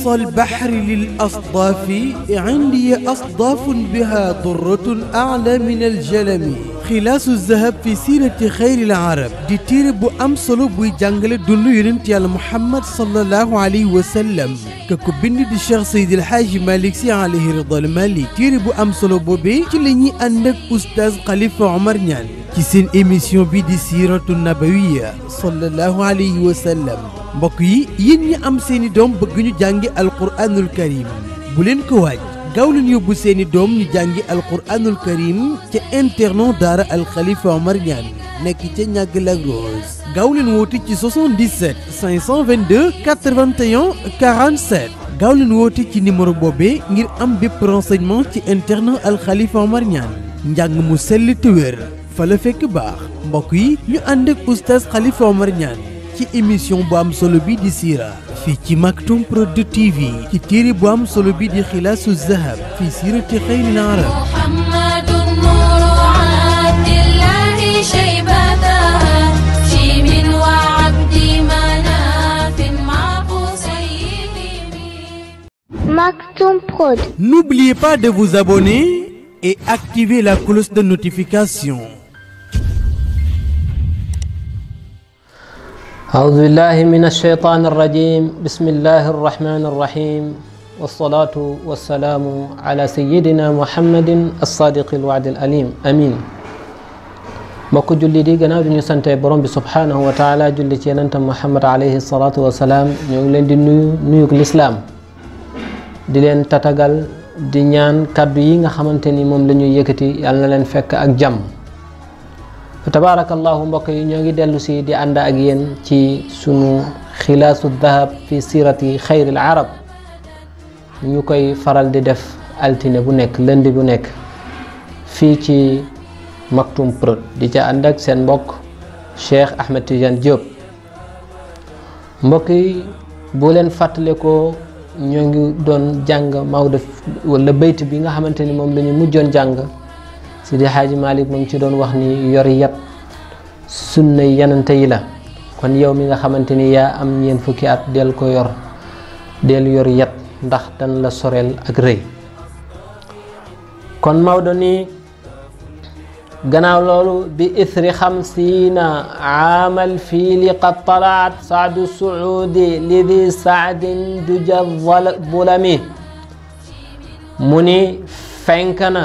أقصى البحر للأصداف عندي أصداف بها ضرة أعلى من الجلم خلاص الذهب في سيرة خير العرب دي تير بو أم solo بوي جانجل دونو يونت يالا محمد صلى الله عليه وسلم ككو بند دي شيخ سيد الحاج مالك سي عليه رضا المالي تير بو أم solo بوبي ci lañuy ànd ak oustaz Khalifa Omar Niane ci seen émission bi di siiratu nabawiya sallallahu alayhi wa sallam mbokk yi yéen ñi am seeni doom bëgg ñu jàngi alquranul karim bu leen ko waaj gaaw leen yóbbu seeni doom ñu jàngi alquranul karim ca internat daara al Khalifa Omar Niane nekk ca ñàgg la Rose gaaw leen woote ci 77 522 81 47 gaaw leen woote ci numéro boobee ngir am bépp renseignement ci internat al Khalifa Omar Niane njàng mu sell te wér fa la fekk baax mbokk yi ñu ànd ak oustaz Khalifa Omar Niane ci émission bu am solo bi di siira fii ci Maktoum Prod TV ci téere bu am solo bi di xilaasu zahab fi siirati xayril arab Maktoum Prod. N'oubliez pas de vous abonner et activer la cloche de notification. أعوذ بالله من الشيطان الرجيم بسم الله الرحمن الرحيم والصلاة والسلام على سيدنا محمد الصادق الوعد الأليم أمين mbokk julli di gannaaw bi ñu sante borom bi subhanahu wa taala julli ci yenentam Muhammad alayhi salatu wa salaam ñoo ngi leen di nuyuk lislaam di leen tatagal di ñaan kaddu yi nga xamante ni moom la ñuy yëkkati yàlla na leen fekk ak jàmm fa tabarakallahu mbokk yi ñoo ngi dellu si di ànd ak yéen ci sunu xilaasu dahab fi sirati xayril arab ñu koy faral di def altine bu nekk lundi bu nekk fii ci Maktoum Prod di ca ànd ak seen mbokk Cheikh Ahmed Tidiane Diop mbokk yi boo leen fàttale ko ñoo ngi doon jàng Maodo wala bayt bi nga xamante ni moom la ñu mujjoon jàng Sidi Hadji Malick mu ngi ci doon wax ni yor yat sunna yanante yi la kon yow mi nga xamante ni yaa am ñeen fukki at del ko yor del yor yat ndax dan la soreel ak rëy kon Maodo ni gannaaw loolu bi ithri 50 aamal fiili qad talaat saadu suudi lidi saadin duja bulami mu ni fenk na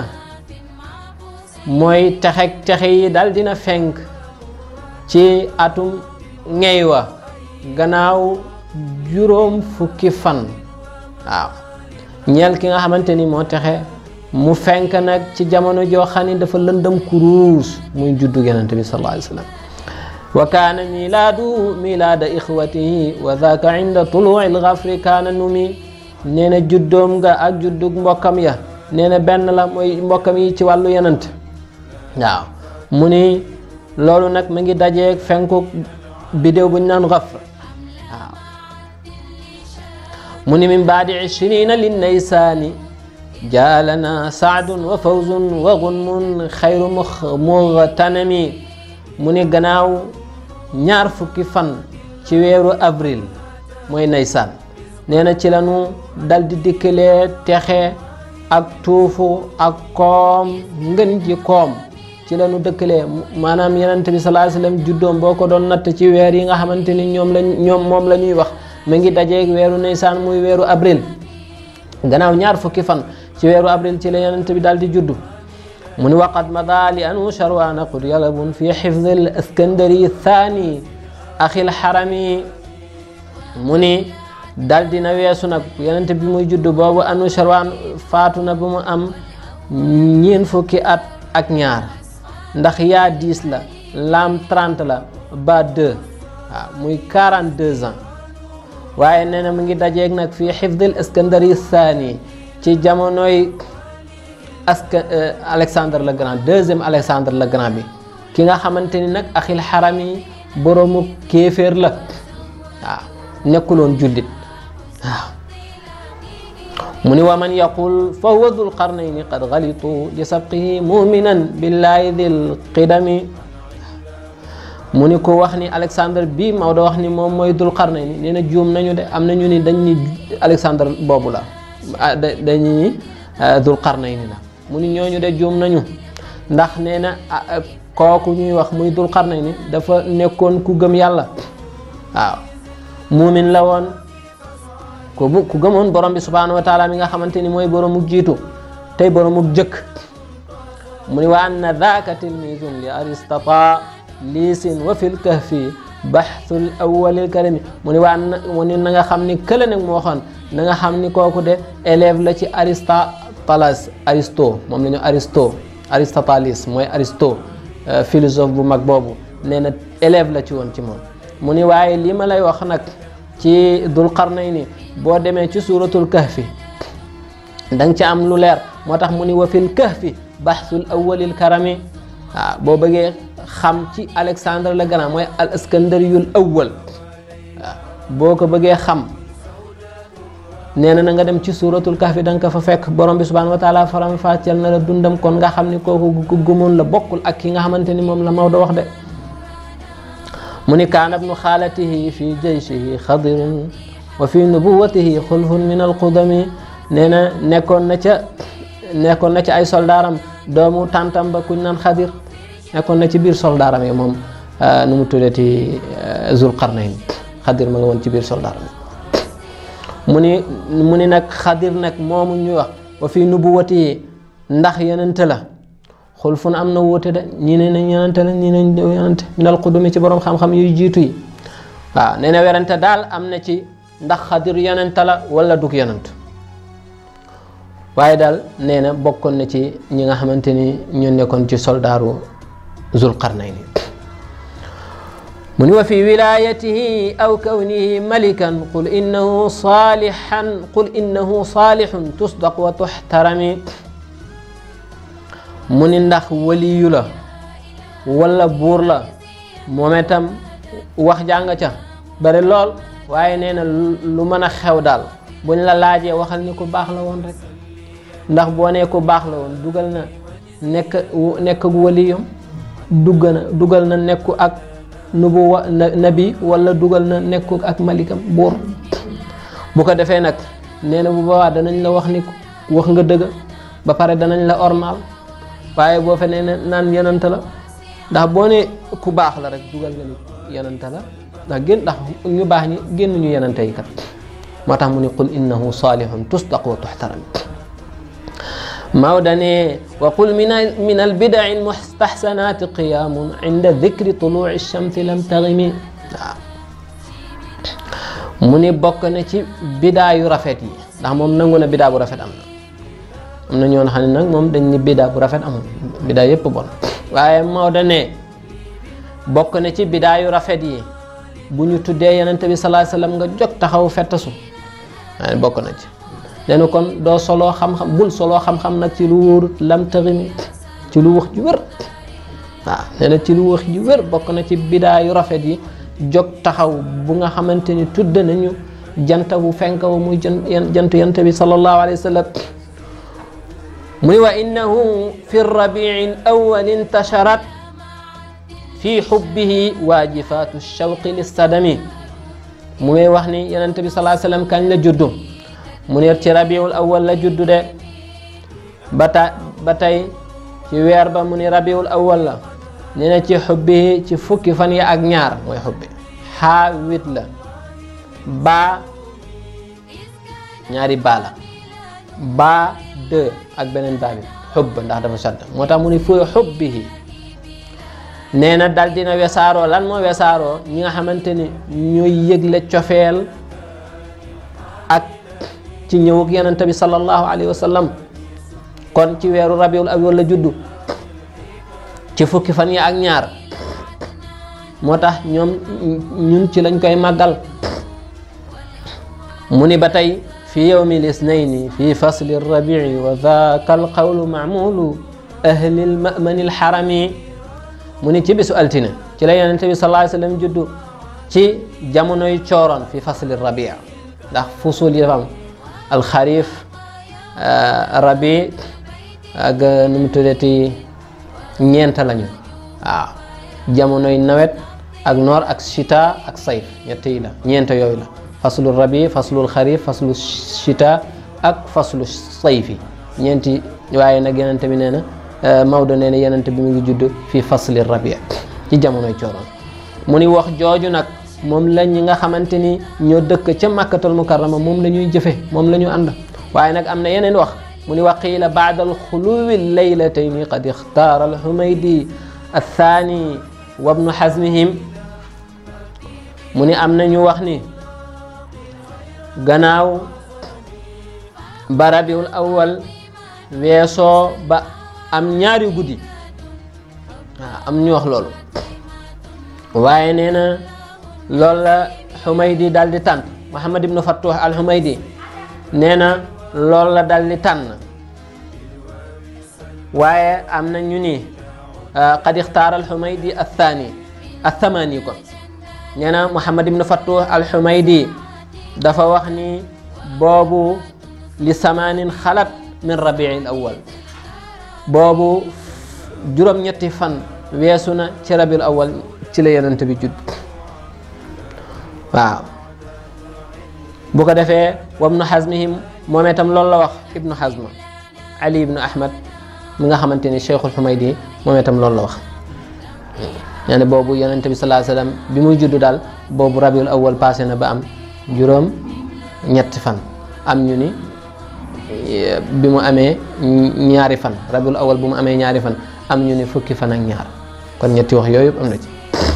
mooy texe yi dal dina fenk ci atum ngeywa gannaaw juróom fukki fan waaw ñeel ki nga xamante ni moo texe mu fenk nag ci jamono joo xam ne dafa lëndëm kuruus muy juddu Yonent bi sallallahu alayhi wa sallam wa kaana milaada ixwatihi wa dhaaka inda tuluu'i l-ghafri kaana numi nee na juddoom nga ak juddug mbokkam ya nee na benn la mooy mbokkam yi ci wàllu Yonent waaw mu ni loolu nag mu ngi dajeeg fenku bidéew bu ñu naan Ghafr waaw mu ni min baadi 20 linnaysaani jaalana saadun wa fawzun wa gunmun xayru mughtanami mu ni gannaaw ñaar fukki fan ci weeru avril mooy naysaan nee na ci lañu dal di dikkalee texe ak tuufu ak koom ngën ji koom ci lañu dëkkalee maanaam Yonent bi sallallahu alayhi wasallam juddoom boo ko doon natt ci weer yi nga xamante ni moom la ñuy wax mu ngi dajeeg weeru naysaan muy weeru avril gannaaw ñaar fukki fan ci weeru avril ci la Yonent bi daal di juddu mu ni waqad mada li anu sharwana qud yalabun fi xifd al iskandari thani axil xarami mu ni daal dina weesu nag Yonent bi muy juddu boobu anu sharwan faatu na bu mu am ñeen fukki at ak ñaar ndax yaa 10 la laam 30 la ba 2 waaw muy 42 ans waaye nee na mu ngi dajeeg nag fii xifdil iskandari thani ci jamonoy Alexandre le Grand deuxième Alexandre le Grand bi ki nga xamante ni nag axil xaram yi boroomu kéeféer la waaw nekkuloon jullit waaw mu ni wa man yaqul fa huwa dul qarnayni qad galitu li sabqihi muminan billahi dil qidami mu ni ko wax ni Alexandre bii Maodo wax ni moom mooy Dul Qarnayni nee na juum nañu de am na ñu ni dañ ni Alexandre boobu la dañu ni Dul Qarnayni la mu ni ñooñu de juum nañu ndax nee na kooku ñuy wax muy Dul Qarnayni dafa nekkoon ku gëm yàlla waaw muumin la woon ku gëmoon borom bi subhanahu wa taala mi nga xamante ni mooy boromuk jiitu tey boromuk jëkk mu ni wa anna daaka tilmisun li aristata liisin wa fil kahfi baxthul awwalil karami mu ni waa mu ni na nga xam ni kële nag moo xoon na nga xam ni kooku de élève la ci Aristo moom la ñu Aristoteles mooy Aristo philosophe bu mag boobu nee na élève la ci woon ci moom mu ni waaye lii ma lay wax nag ci Dul Qarnayni boo demee ci suratul kahfi da nga ci am lu leer moo tax mu ni wa fil kahfi baxthul awwalil karami waaw boo bëggee xam ci Alexandre le Grand mooy al Iskandariyul awwal waaw boo ko bëggee xam nee na nga dem ci suratul kahfi da nga ko fa fekk borom bi subhanahu wa taala faram fàcceel na la dundam kon nga xam ni kooku gëmoon la bokkul ak ki nga xamante ni moom la Maodo wax de mu ni kaana ibnu xaalatihi fi jayshihi xadirun wa fi nubuwatihi xulfun min alqudami nee na nekkoon na ci ay soldaaram doomu tàntam ba kuñ naan xadir nekkoon na ci biir soldaaram yi moom nu mu tuddati Zul Qarnayni xadir ma nga woon ci biir soldaaram yi mu ni nag xadir nag moomu ñuy wax wa fi nubuwatihi ndax yenente la xulfun am na wuute de ñii ne nañ yenente la ñii nañ yenente minal qudumi ci borom xam-xam yuy jiitu yi waaw nee na werante daal am na ci ndax xadir yenente la wala dug yenent waaye daal nee na bokkoon na ci ñi nga xamante ni ñu nekkoon ci soldaaru Zul Qarnayni mu ni wa fi wilayatihi aw kawnihi malikan qul innahu salihun tusdaq wa tuxtarami mu ni ndax waliyu la wala buur la moom itam wax jàng ca bari lool waaye nee na lu mën a xew daal buñ la laajee waxal ni ku baax la woon rek ndax boo nee ku baax la woon dugal na nekk ak waliyam dugal na nekku ak nubuwa nabi wala dugal na nekku ak malikam buur bu ko defee nag nee na bu boobaa danañ la wax ni wax nga dëgg ba pare danañ la ormaal waaye boo fe nee naan yenanta la ndax boo ne ku baax la rek dugal nga ni yenanta la ndax ñu baax ñi génn ñu yenante yi kat moo tax mu ni qul innahu salihun tusdaq wa tuxtaram Maodo ne wa qul min albidai almustaxsanati qiyaamun inda dikri tuluci shamsi lam taximi waaw mu ni bokk na ci bidaa yu rafet yi ndax moom nangu na bidaa bu rafet am na ñoo xam ne nag moom dañ ni bidaa bu rafet amul bidaa yépp bon waaye Maodo ne bokk na ci bidaa yu rafet yi bu ñu tuddee Yonent bi sallallahu alayhi wasallam nga jóg taxaw fettasu waaye bokk na ci nee na kon doo soloo xam-xam bul soloo xam-xam nag ci lu wóorut lam taximi ci lu wax ju wér waaw nee na ci lu wax ju wér bokk na ci bidaa yu rafet yi jóg taxaw bu nga xamante ni tudd nañu jant bu fenk wa muy jant Yonent bi sallallahu alayhi wa sallam mu ni wa innahu fi rabi'i al-awwal intasharat fi hubbihi waajifatu shawqi lissadami mu ngay wax ni Yonent bi sallallahu alayhi wa sallam kañ la juddu mu ne ci rabiul awwal la juddu de ba tey ci weer ba mu ni rabiul awwal la nee na ci xubbi ci fukki fan yi ak ñaar mooy xubbi xaa 8 la baa ñaari baa la baa 2 ak beneen baa bi xubb ndax dafa sadd moo tax mu ni fooy xubbihi nee na dal dina wesaaroo lan moo wesaaroo ñi nga xamante ni ñooy yëgle cofeel ak ci ñëw ak Yonent bi sallallahu alayhi wa sallam kon ci weeru rabiul awwal la juddu ci fukki fan yi ak ñaar moo tax ñun ci lañ koy màggal mu ni ba tey fi yawmi lisnayni fi fasli rabii wa dhaaka alqawlu maamulu ahli almamani alxarami mu ni ci bisu altine ci la Yonent bi sallallahu alayhi wa sallam juddu ci jamonoy cooroon fi fasli rabii ndax fusul yi dafa am alxarif rabi ak nu mu tuddati ñeent lañu waaw jamonoy nawet ak noor ak chita ak sayf ñett yi la ñeent yooyu la faslu rabi faslu xarif faslu chita ak faslu sayfi ñeenti waaye nag yenente bi nee na Maodo nee na yenente bi mu ngi judd fii fasli rabi ci jamonoy cooroon mu ni wax jooju nag moom la ñi nga xamante ni ñoo dëkk ca Makkatul Mukarrama moom la ñuy jëfe moom la ñu ànd waaye nag am na yeneen wax mu ni waqiila baada alxuluwi laylatayni qad ixtaara alxumaydi athaani wa ibnu xazmihim mu ni am na ñu wax ni gannaaw ba rabiul awwal weesoo ba am ñaari guddi waaw am ñu wax loolu waaye nee na loolu la Xumaydi daal di tànn Muhammad ibnu Fattuh al Xumaydi nee na loolu la daal di tànn waaye am na ñu ni qad ixtaara al Xumaydi athamani ko nee na Muhammad ibnu Fattuh al Xumaydi dafa wax ni boobu li samaanin xalat min rabiil awwal boobu juróom-ñetti fan weesu na ci rabiul awwal ci la yonent bi judd waaw bu ko defee wa ibnu xazmihim moom itam loolu la wax ibnu xazma ali ibnu ahmad mi nga xamante ni cheikhul xumaydi moom itam loolu la wax nee na boobu yonent bi salaa sallam bi muy judd daal boobu rabiul awwal passé na ba am juróom-ñetti fan am ñu ni bi mu amee ñaari fan rabiul awwal bu mu amee ñaari fan am ñu ni fukki fan ak ñaar kon ñetti wax yooyu am na ci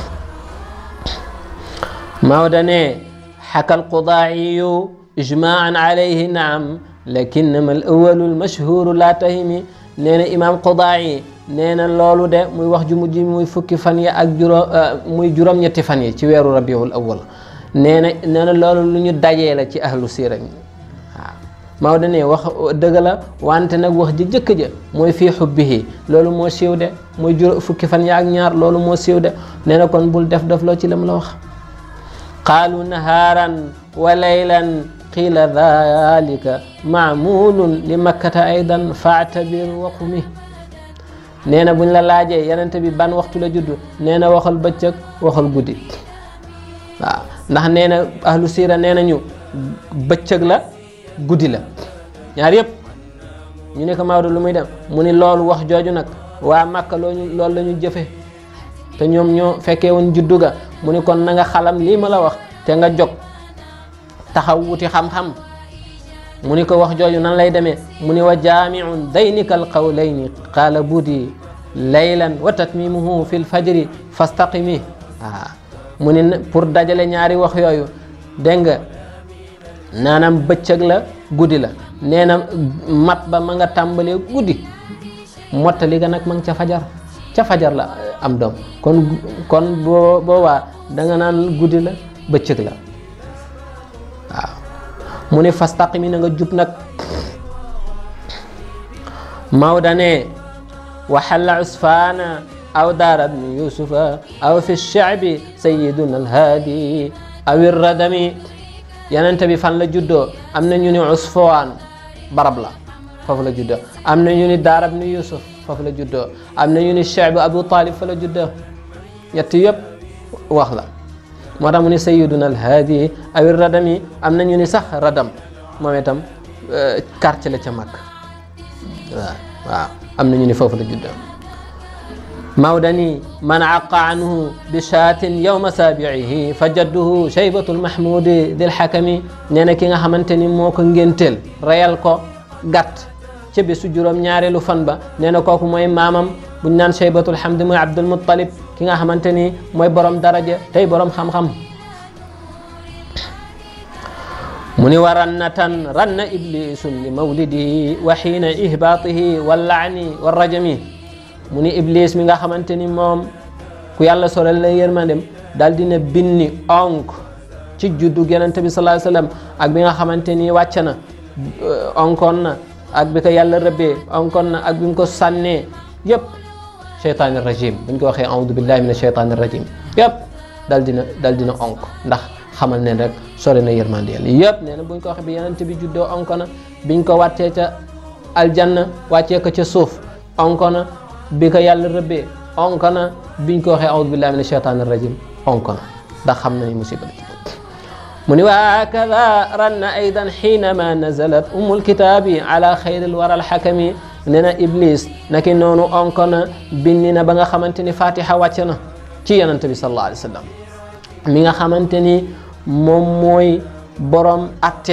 Maodo ne xaka alqudaa'iyu ijmaacan alayhi naam lakinnama al awalu almashhuru laa tahimi nee na imaam Qudaa'i nee na loolu de muy wax ju mujj muy fukki fan yi ak muy juróom-ñetti fan yi ci weeru rabiul awwal nee na loolu lu ñu dajee la ci ahlu siira waaw Maodo ne wax dëgg la wante nag wax ji jëkk ja mooy fii xubbihi loolu moo siiw de muy fukki fan yi ak ñaar loolu moo siiw de nee na kon bul def loo ci lam la wax qaalu nahaaran wa laylan qiila dalika maamulun li makkata aydan faatabir waqumi nee na buñ la laajee yenente bi ban waxtu la judd nee na waxal bëccëg waxal guddi waaw ndax nee na ahlu siira nee nañu bëccëg la guddi la ñaar yëpp ñu ne ko Maodo lu muy dem mu ni loolu wax jooju nag waa Makka loolu la ñu jëfe te ñoom ñoo fekkee woon juddu ga mu ni kon na nga xalam lii ma la wax te nga jóg taxaw wuti xam-xam mu ni ko wax jooju nan lay demee mu ni wa jaamiun daynika alqawlayni qaala budi laylan wa tatmimuhu fi lfajri fastaqimi waaw mu ni pour dajale ñaari wax yooyu dégg nga naanam bëccëg la guddi la nee na mat ba ma nga tàmbalee guddi mottali ga nag ma nga ca fajar la am doom kon boobaa da nga naan guddi la bëccëg la waaw mu ne fastaqimi na nga jub nag Maodo ne waxalla usfaana aw daara bni yusufa aw fi shaabi sayiduna alhaadi aw irradami yenente bi fan la juddoo am na ñu ni usfaan barab la foofu la juddoo am na ñu ni daara bni yusuf foofu la juddoo am na ñu ni shaabi abu talib fa la juddoo ñett yëpp wax la moo tax mu ni sayiduna alhaadi aw irradami am na ñu ni sax radam moom itam quartier la ca mag waaw am na ñu ni foofu la juddoo Maodo ni man aqa anhu bi shaatin yawma saabiihi fa jadduhu shaybatul mahmudi dil xakami nee na ki nga xamante ni moo ko ngénteel reyal ko gàtt ca bésu juróom-ñaareelu fan ba nee na kooku mooy maamam buñ naan shaybatul hamdi mooy Abdul Muttalib ki nga xamante ni mooy borom daraja tey borom xam-xam mu ni wa rannatan ranna iblisun li mawlidihi wa xiina ihbaatihi wal laani wa rajami mu ni iblis mi nga xamante ni moom ku yàlla sorel la yërmandem daal dina binni onk ci juddu Yonent bi sallallahu alayhi wasallam ak bi nga xamante ni wàcc na onkoon na ak bi ko yàlla rëbbee onkoon na ak bi mu ko sànnee yëpp cheytaani rajim buñ ko waxee a'uudu billahi mina cheytaani rajim yëpp dal dina onk ndax xamal ne rek sore na yërmande yàlla yëpp nee na buñ ko waxee bi Yonent bi juddoo onko na biñ ko wàccee ca aljanna wàccee ko ca suuf onko na bi ko yàlla rëbbee onko na biñ ko waxee a'uudu billahi mina shaytaani rajim onk na ndax xam na ni musiba la ci mu ni wa hakada ranna aydan xiinama nazalat umul kitaabi ala xayril waral xakami nee na iblis naki noonu onk na binni na ba nga xamante ni fatiha wàcc na ci yonent bi sallallahu alayhi wa sallam mi nga xamante ni moom mooy borom atte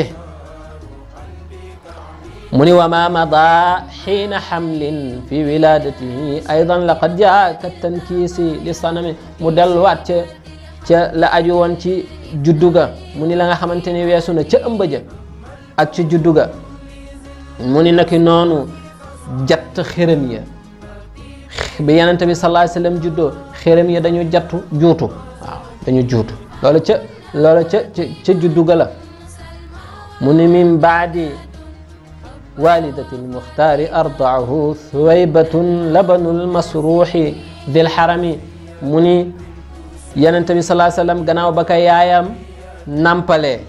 mu ni wa ma mada xiina xamlin fi wiladatihi aydan laqad jaaka tankiisi li sanami mu delluwaat ca la aju woon ci juddu ga mu ni la nga xamante ni weesu na ca ëmb ja ak ci juddu ga mu ni naki noonu jatt xërëm ya bi yonent bi sallallahu alayhi wasallam juddoo xërëm ya dañu jattu juutu waaw dañu juutu loolu ca juddu ga la mu ni min baadi walidati lmuxtaari ardaahu thuwaybatun labanul masruuxi dil xarami mu ni yonent bi sallallahu alayhi wasallam gannaaw ba ka yaayam nampalee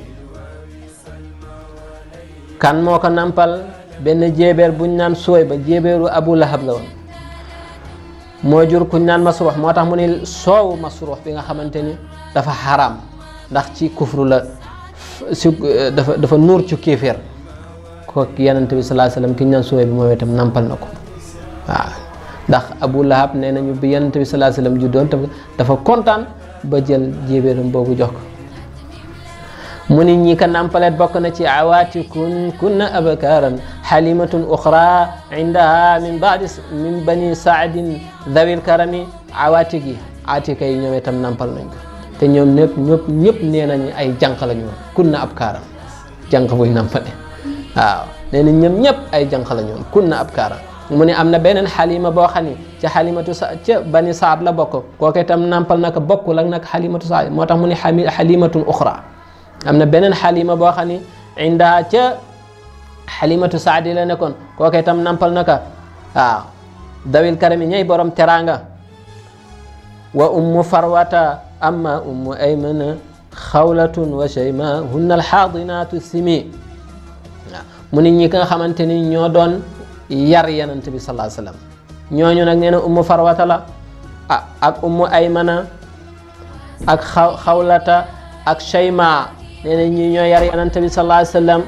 kan moo ko nampal benn jéebéer buñ naan Suwayba jéebéeru Abu Lahab la woon moo jur kuñ naan masruux moo tax mu ni soowu masruux bi nga xamante ni dafa xaraam ndax ci kufru la si dafa nuur ci kéeféer kooku yonent bi sallallahu alayhi wasallam ki ñu naan Suwayba moom itam nampal na ko waaw ndax Abu Lahab nee nañu bi yonent bi sallallahu alayhi wasallam juddoon dafa kontaan ba jël jéebéeram boobu jox ko mu ni ñi ka nampalet bokk na ci awaatikun kunna abakaran xalimatun uxra indaha min bani saadin dawil karami awaatik yi aatika yi ñoom itam nampal nañ ko te ñoom ñëpp nee nañ ay jànq la ñu woon kunna abkaran jànq buy nampale waaw nee na ñoom ñëpp ay jànq la ñu woon kunna abkaran mu ne am na beneen xalima boo xam ni ca xalimatu ca bani saad la bokk kooku itam nampal naka bokkul ak nag xalimatu saad moo tax mu ne xalimatun uxra am na beneen xalima boo xam ni inda ca xalimatu saadi la nekkoon kooku itam nampal naka waaw dawil karami ñay borom teranga wa ummu farwata amma ummu aymana xawlatun wa shayma hunna alxaadinatu simi waaw mu ni ñi nga xamante ni ñoo doon yar yonent bi sallallahu alayhi wasallam ñooñu nag nee na ummu farwata la ak ummu aymana ak xawlata ak shayma nee na ñi ñoo yar yonent bi sallallahu alayhi wasallam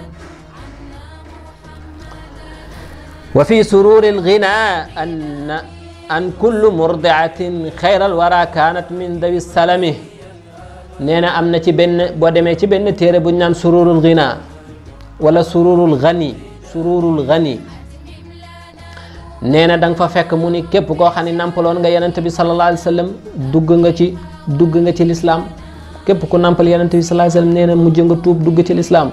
wa fi sururi alghina an kullu murdiatin xayral wara kanat min dawi salami nee na am na ci benn boo demee ci benn téere bu ñu naan sururul ghina wala sururul ghani nee na da nga fa fekk mu ni képp koo xam ne nampaloon nga yonent bi sallallahu alayhi wasallam dugg nga ci lislaam képp ku nampal yonent bi sallallahu alayhi wasallam nee na mujj nga tuub dugg ci lislaam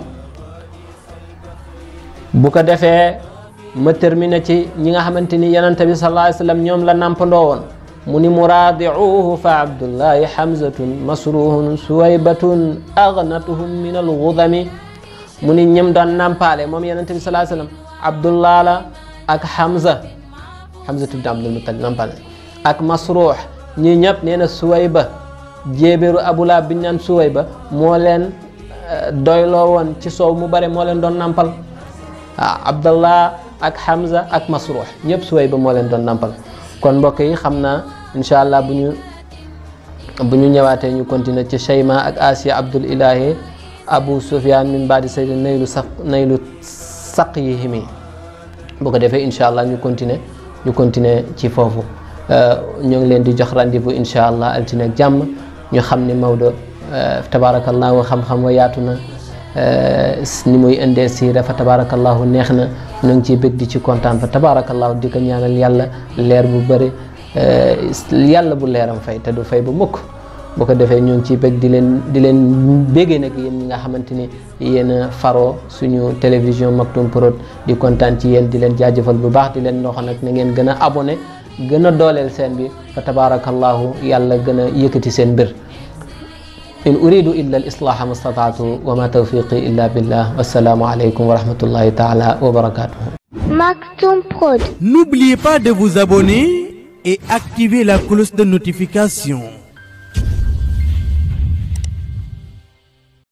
bu ko defee ma terminé ci ñi nga xamante ni yonent bi sallallahu alayhi wasallam ñoom la nampandoo woon mu ni muraadiuhu fa abdullahi hamzatun masruhun suwaybatun aghnatuhum min alghudami mu ni ñim doon nampaale moom yonent bi sallallahu alayhi wasallam abdullah la ak hamzatu ibn abdul muttalib nampale ak masruh ñi ñëpp nee na suwayba jéebéeru Abu Lahab bi ñu naan Suwayba moo leen doyloo woon ci soow mu bare moo leen doon nampal waaw Abdallah ak Hamza ak Masruh ñëpp Suwayba moo leen doon nampal kon mbokk yi xam naa incha allah bu ñu ñëwaatee ñu continuer ci Shayma ak Asiya Abdul Ilahi Abu Sufyan min baadi saydi naylu saqyihimi bu ko defee incha allah ñu continuer ci foofu ñoo ngi leen di jox rendez-vous incha allah altine ak jàmm ñu xam ni Maodo tabarakallahu xam-xam wa yaatu na ni muy indee siira fa tabarakallahu neex na ñu ngi ciy bëgg di ci kontaan fa tabarakallahu di ko ñaanal yàlla leer bu bëri yàlla bu leeram fay te du fay bu mukk bu ko defee ñu ngi ciy bëgg di leen béggee nag yéen ñi nga xamante ni yéen a faroo suñu télévision Maktoum Prod di kontaan ci yéen di leen jaajëfal bu baax di leen loxo nag na ngeen gën a abonné gën a dooleel seen bi fa tabarakallahu yàlla gën a yëkkati seen mbir in uridu illa al islaha ma stata'tu wa ma tawfiqi illa billah wassalaamu alaykum wa rahmatullahi ta'ala wa barakatuh. Maktoum Prod. N'oubliez pas de vous abonner et activer la cloche de notification.